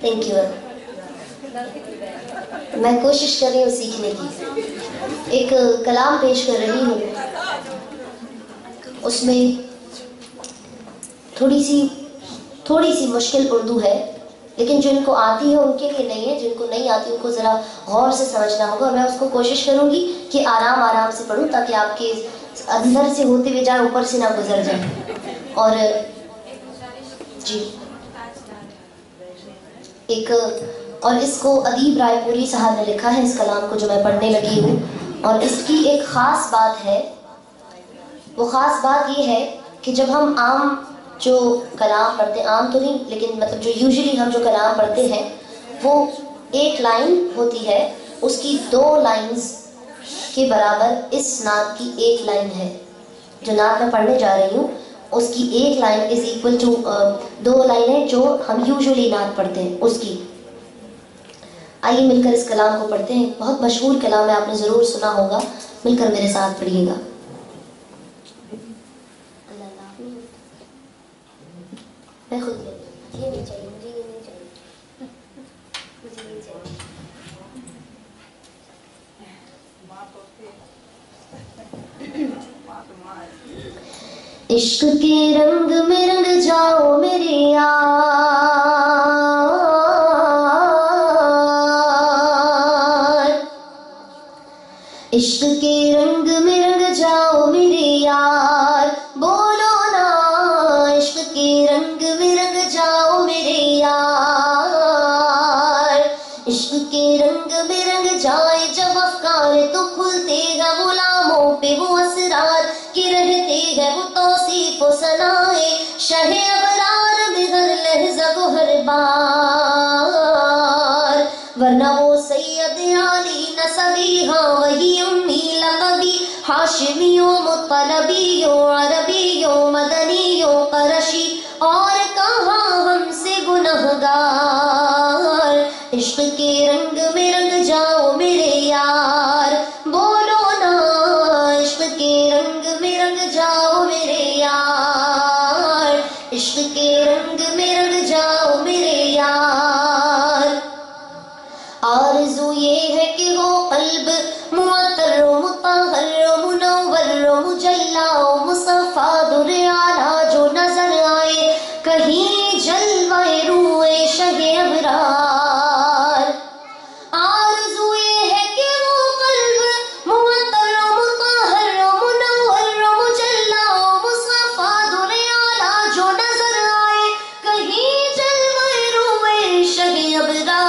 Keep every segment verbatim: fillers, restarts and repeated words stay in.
Thank you. میں کوشش کر رہی ہوں سیکھنے کی. ایک کلام پیش کر رہی ہوں, اس میں تھوڑی سی تھوڑی سی مشکل اردو ہے, لیکن جن کو آتی ہے ان کے لیے نہیں ہے, جن کو نہیں آتی ان کو ذرا غور سے سمجھنا ہوگا. میں اس کو کوشش کروں گی کہ آرام آرام سے پڑھوں تاکہ آپ کے اندر سے ہوتے ہوئے جائے, اوپر سے نہ گزر جائے. اور جی ایک اور اس کو ادیب رائے پوری صاحب نے لکھا ہے, اس کلام کو جو میں پڑھنے لگی ہوں, اور اس کی ایک خاص بات ہے. وہ خاص بات یہ ہے کہ جب ہم عام جو کلام پڑھتے ہیں, عام تو نہیں لیکن مطلب جو یوزلی ہم جو کلام پڑھتے ہیں, وہ ایک لائن ہوتی ہے, اس کی دو لائنز کے برابر اس نعت کی ایک لائن ہے. جو نعت میں پڑھنے جا رہی ہوں اس کی ایک لائن از ایکول ٹو دو لائنیں جو ہم یوزلی نعت پڑھتے ہیں اس کی. آئیے مل کر اس کلام کو پڑھتے ہیں. بہت مشہور کلام ہے, آپ نے ضرور سنا ہوگا. مل کر میرے ساتھ پڑھیے گا. میں خود یہ نہیں چاہیے, مجھے یہ نہیں چاہیے, مجھے نہیں چاہیے. عشق کے رنگ میں رنگ جاؤ میرے یار, عشق کے رنگ میں رنگ جاؤ میرے یار, بولو نا عشق کے رنگ میں رنگ جاؤ میرے یار. عشق کے رنگ میں رنگ جائے جب افکار تو کھلتے ہیں غلاموں پہ وہ اسرار کہ رہتے ہیں وہ توصیف و ثنائے شہ ابرار میں ہر لحظہ کو ہر بار. ورنہ وہ سید علی نسبی, ہاں وہی امی لقبی, ہاشمیوں مطلبیوں عربیوں مدنیوں قرشی, اور کہاں ہم سے گنہگار. عشق کے رنگ میں رنگ جاؤ میرے یار, بولو نا عشق کے رنگ میں رنگ جاؤ میرے یار, عشق کے رنگ میں رنگ جاؤ میرے یار. آرزو یہ ہے کہ وہ قلب معطر و مطہر و منور و مجلا و مصفا در اعلیٰ جو نظر آئے کہیں جلوہ روئے شہ ابرار. آرزو یہ ہے کہ وہ قلب معطر و مطہر و منور و مجلا و مصفا در اعلیٰ جو نظر آئے کہیں جلوہ روئے شہ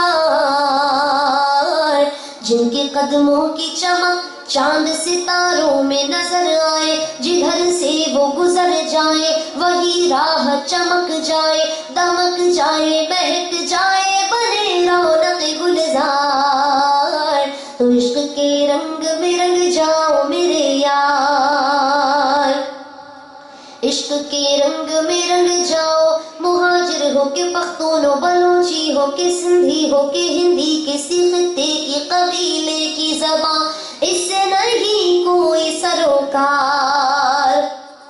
ابرار. جن کے قدموں کی چمک چاند ستاروں میں نظر آئے, جدھر سے وہ گزر جائے وہی راہ چمک جائے, دمک جائے مہک جائے بنے رونق گلزار. تو عشق کے رنگ میں رنگ جاؤ میرے یار, عشق کے رنگ میں رنگ جاؤ. مہاجر ہو کے پختون و بلوچی ہو کے سندھی ہو کے ہندی, کسی خطے کی قبیلے کی زبان اس سے نہیں کوئی سروکار.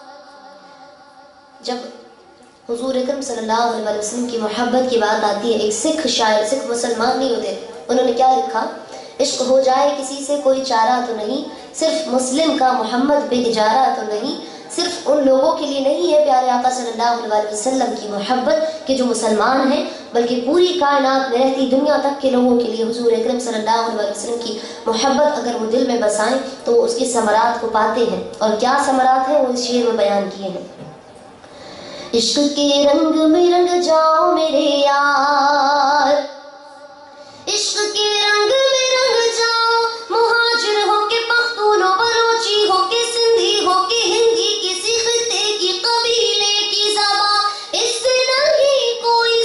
جب حضور اکرم صلی اللہ علیہ وسلم کی محبت کی بات آتی ہے, ایک سکھ شاعر, سکھ مسلمان نہیں ہوتے, انہوں نے کیا لکھا؟ عشق ہو جائے کسی سے کوئی چارہ تو نہیں, صرف مسلم کا محمد بے اجارہ تو نہیں. صرف ان لوگوں کے لیے نہیں ہے پیارے آقا صلی اللہ علیہ وسلم کی محبت کہ جو مسلمان ہیں, بلکہ پوری کائنات میں رہتی دنیا تک کے لوگوں کے لیے حضور اکرم صلی اللہ علیہ وسلم کی محبت اگر وہ دل میں بسائیں تو وہ اس کے ثمرات کو پاتے ہیں. اور کیا ثمرات ہیں وہ اس شعر میں بیان کیے ہیں. عشق کے رنگ میں رنگ جاؤ میرے یار, عشق کے رنگ میں رنگ جاؤ. مہاجر ہو کے پختون و بلوچی ہو کے سندھی ہو کے ہندی, کسی خطے کی قبیلے کی زبان اس سے نہیں کوئی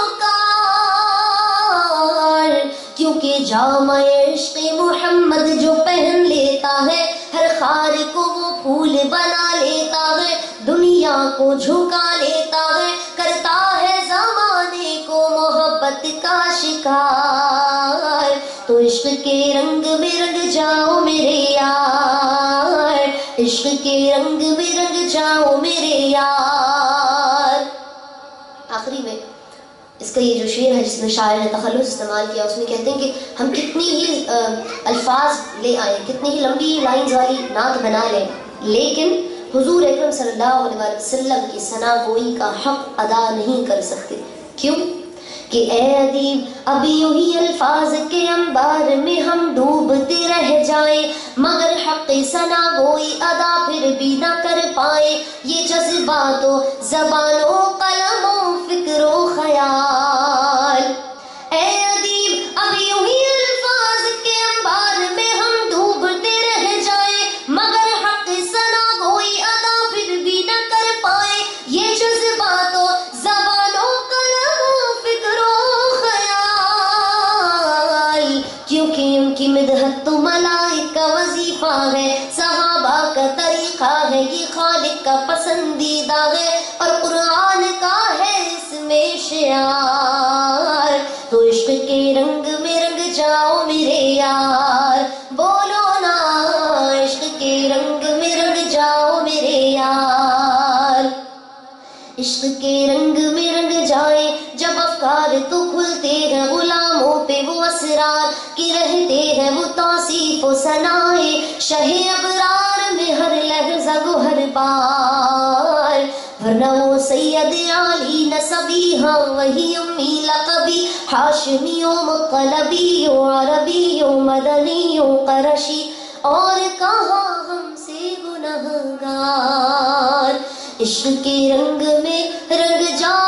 سروکار. کیونکہ جامع عشق محمد جو پہن لیتا ہے ہر خار کو وہ پھول بنا لیتا ہے, دنیا کو جھکا لیتا ہے, کرتا ہے زمانے کو محبت کا شکار. تو عشق کے رنگ میں رنگ جاؤ میرے یار, عشق کے رنگ میں رنگ جاؤ میرے یار. آخری میں اس کا یہ جو شعر ہے جس میں شاعر نے تخلص استعمال کیا، اس میں کہتے ہیں کہ ہم کتنی ہی الفاظ لے آئیں، کتنی ہی لمبی لائنز والی نعت بنا لیں، لیکن حضور اکرم صلی اللہ علیہ وسلم کی ثنا گوئی کا حق ادا نہیں کر سکتے۔ کیوں؟ کہ اے ادیب اب یوں ہی الفاظ کے انبار میں ہم ڈوبتے رہ جائیں، مگر حق ثنا گوئی ادا پھر بھی نہ کر پائیں، یہ جذبات و زبان و قلم و فکر و خیال۔ اے ادیب اب یوں ہی الفاظ کے انبار میں ہم ڈوبتے رہ جائیں، مگر حق ثنا گوئی ادا پھر بھی نہ کر پائیں، یہ جذبات و زبان و قلم و فکر و خیال۔ کیونکہ ان کی مدحت تو ملائک کا وظیفہ ہے، صحابہ کا طریقہ ہے، یہ خالق کا پسندیدہ ہے، اور قرآن کا ہے اس میں شعار۔ تو عشق کے رنگ میں رنگ جاؤ میرے یار، بولو نا عشق کے رنگ میں رنگ جاؤ میرے یار۔ عشق کے رنگ میں رنگ جائے جب افکار تو کھلتے ہیں غلاموں پہ وہ اسرار کی رہتے ہیں وہ توصیف و ثنائے شہ ابرار میں ہر لحظہ گو ہر بار، ورنہ وہ سید عالی نسبی ہاں وہی امی لقبی، ہاشمی و مطلبی و عربی و مدنی و قرشی، اور کہاں ہم سے گنہگار۔ عشق کے رنگ میں رنگ جا